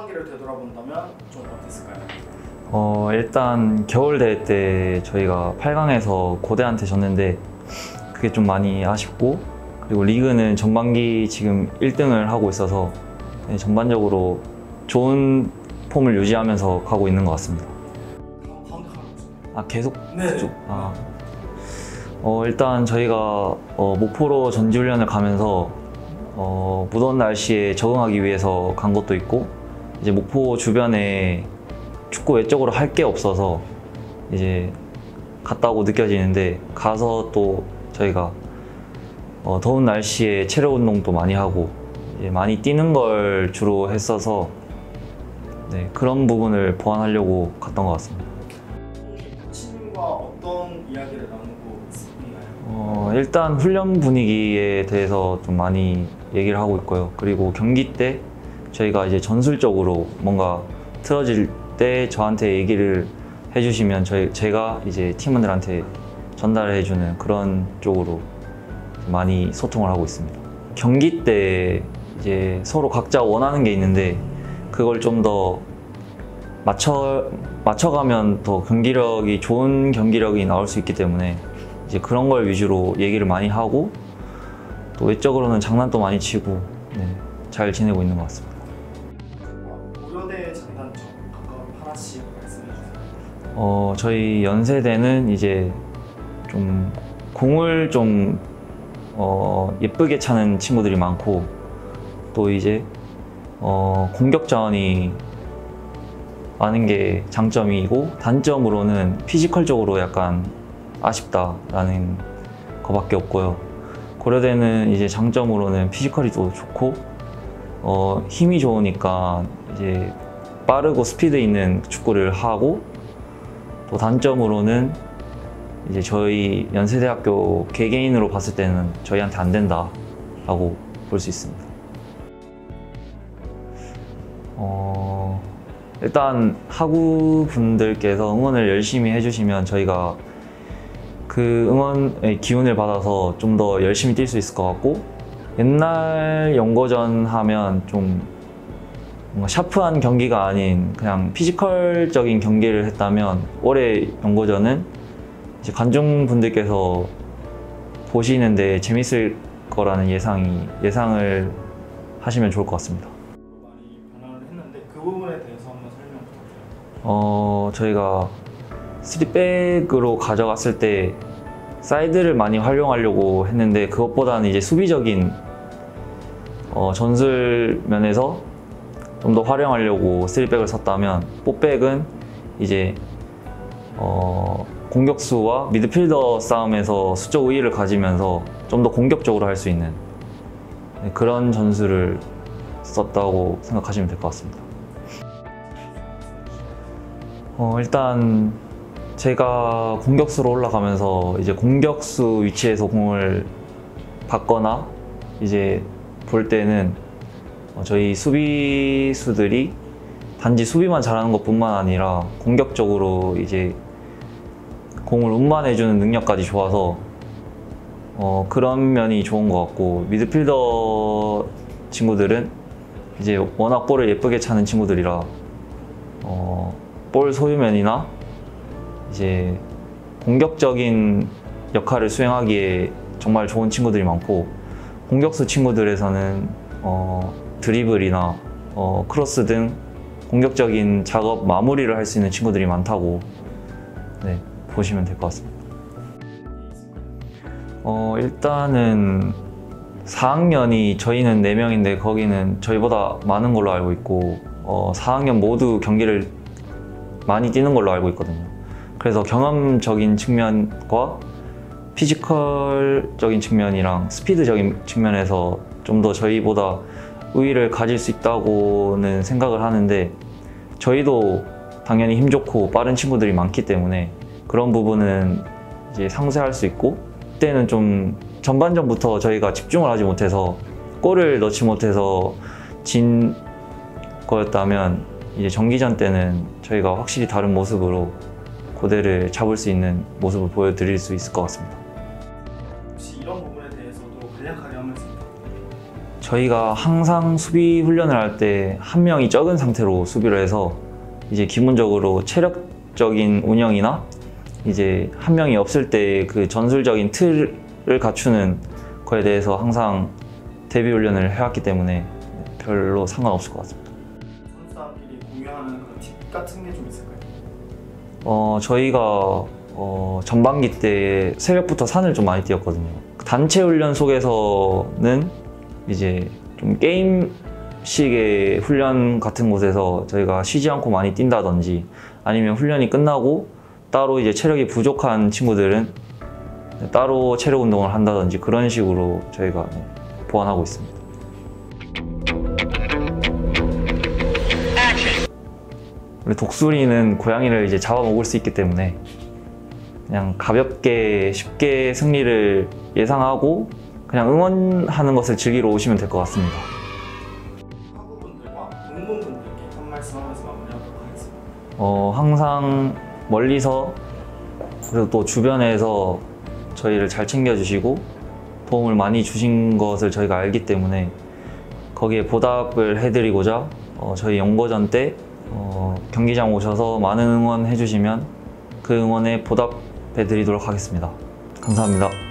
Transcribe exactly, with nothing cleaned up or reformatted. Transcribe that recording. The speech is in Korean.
하반기를 되돌아본다면 좀 어땠을까요? 어, 일단 겨울 대회 때 저희가 팔 강에서 고대한테 졌는데 그게 좀 많이 아쉽고, 그리고 리그는 전반기 지금 일 등을 하고 있어서 전반적으로 좋은 폼을 유지하면서 가고 있는 것 같습니다. 아, 계속? 네. 쭉? 아. 어, 일단 저희가 어, 목포로 전지훈련을 가면서 어, 무더운 날씨에 적응하기 위해서 간 것도 있고, 이제 목포 주변에 축구 외적으로 할 게 없어서 이제 갔다고 느껴지는데, 가서 또 저희가 어, 더운 날씨에 체력 운동도 많이 하고 이제 많이 뛰는 걸 주로 했어서 네, 그런 부분을 보완하려고 갔던 것 같습니다. 코치님과 어떤 이야기를 나누고 있나요? 어, 일단 훈련 분위기에 대해서 좀 많이 얘기를 하고 있고요. 그리고 경기 때 저희가 이제 전술적으로 뭔가 틀어질 때 저한테 얘기를 해주시면 저희, 제가 이제 팀원들한테 전달해주는 그런 쪽으로 많이 소통을 하고 있습니다. 경기 때 이제 서로 각자 원하는 게 있는데 그걸 좀 더 맞춰, 맞춰가면 더 경기력이, 좋은 경기력이 나올 수 있기 때문에 이제 그런 걸 위주로 얘기를 많이 하고, 또 외적으로는 장난도 많이 치고 네, 잘 지내고 있는 것 같습니다. 고려대의 장단점 각각 하나씩 말씀해 주세요. 어, 저희 연세대는 이제 좀 공을 좀 어, 예쁘게 차는 친구들이 많고, 또 이제 어, 공격 자원이 많은 게 장점이고, 단점으로는 피지컬적으로 약간 아쉽다라는 거밖에 없고요. 고려대는 이제 장점으로는 피지컬이 또 좋고 어, 힘이 좋으니까 이제 빠르고 스피드 있는 축구를 하고, 또 단점으로는 이제 저희 연세대학교 개개인으로 봤을 때는 저희한테 안 된다라고 볼 수 있습니다. 어, 일단 하구 분들께서 응원을 열심히 해주시면 저희가 그 응원의 기운을 받아서 좀 더 열심히 뛸 수 있을 것 같고, 옛날 연고전 하면 좀 뭔가 샤프한 경기가 아닌 그냥 피지컬적인 경기를 했다면, 올해 연고전은 이제 관중분들께서 보시는데 재밌을 거라는 예상이, 예상을 하시면 좋을 것 같습니다. 많이 변화를 했는데 그 부분에 대해서 한번 설명 부탁드려요. 어, 저희가 쓰리백으로 가져갔을 때 사이드를 많이 활용하려고 했는데, 그것보다는 이제 수비적인 어, 전술 면에서 좀 더 활용하려고 쓰리백을 썼다면, 포백은 이제 어, 공격수와 미드필더 싸움에서 수적 우위를 가지면서 좀 더 공격적으로 할 수 있는 그런 전술을 썼다고 생각하시면 될 것 같습니다. 어, 일단 제가 공격수로 올라가면서 이제 공격수 위치에서 공을 받거나 이제 볼 때는 저희 수비수들이 단지 수비만 잘하는 것뿐만 아니라 공격적으로 이제 공을 운반해주는 능력까지 좋아서 어, 그런 면이 좋은 것 같고, 미드필더 친구들은 이제 워낙 볼을 예쁘게 차는 친구들이라 어, 볼 소유면이나 이제 공격적인 역할을 수행하기에 정말 좋은 친구들이 많고, 공격수 친구들에서는 어, 드리블이나 어, 크로스 등 공격적인 작업 마무리를 할 수 있는 친구들이 많다고 네, 보시면 될 것 같습니다. 어, 일단은 사 학년이 저희는 네 명인데 거기는 저희보다 많은 걸로 알고 있고, 어, 사 학년 모두 경기를 많이 뛰는 걸로 알고 있거든요. 그래서 경험적인 측면과 피지컬적인 측면이랑 스피드적인 측면에서 좀 더 저희보다 우위를 가질 수 있다고는 생각을 하는데, 저희도 당연히 힘 좋고 빠른 친구들이 많기 때문에 그런 부분은 이제 상쇄할 수 있고, 그때는 좀 전반전부터 저희가 집중을 하지 못해서 골을 넣지 못해서 진 거였다면, 이제 정기전 때는 저희가 확실히 다른 모습으로 고대를 잡을 수 있는 모습을 보여드릴 수 있을 것 같습니다. 혹시 이런 부분에 대해서도 간략하게 하면서 저희가 항상 수비 훈련을 할 때 한 명이 적은 상태로 수비를 해서 이제 기본적으로 체력적인 운영이나 이제 한 명이 없을 때 그 전술적인 틀을 갖추는 거에 대해서 항상 대비 훈련을 해왔기 때문에 별로 상관없을 것 같습니다. 선수들끼리 공유하는 그런 팁 같은 게 좀 있을까요? 어, 저희가 어, 전반기 때 새벽부터 산을 좀 많이 뛰었거든요. 단체 훈련 속에서는 이제 좀 게임식의 훈련 같은 곳에서 저희가 쉬지 않고 많이 뛴다든지 아니면 훈련이 끝나고 따로 이제 체력이 부족한 친구들은 따로 체력 운동을 한다든지 그런 식으로 저희가 보완하고 있습니다. 원래 독수리는 고양이를 이제 잡아먹을 수 있기 때문에 그냥 가볍게 쉽게 승리를 예상하고 그냥 응원하는 것을 즐기러 오시면 될 것 같습니다. 학우분들과 동문분들께 한 말씀 하면서 마무리하도록 하겠습니다. 어, 항상 멀리서 그리고 또 주변에서 저희를 잘 챙겨주시고 도움을 많이 주신 것을 저희가 알기 때문에 거기에 보답을 해드리고자 어, 저희 연고전 때 어, 경기장 오셔서 많은 응원 해주시면 그 응원에 보답해드리도록 하겠습니다. 감사합니다.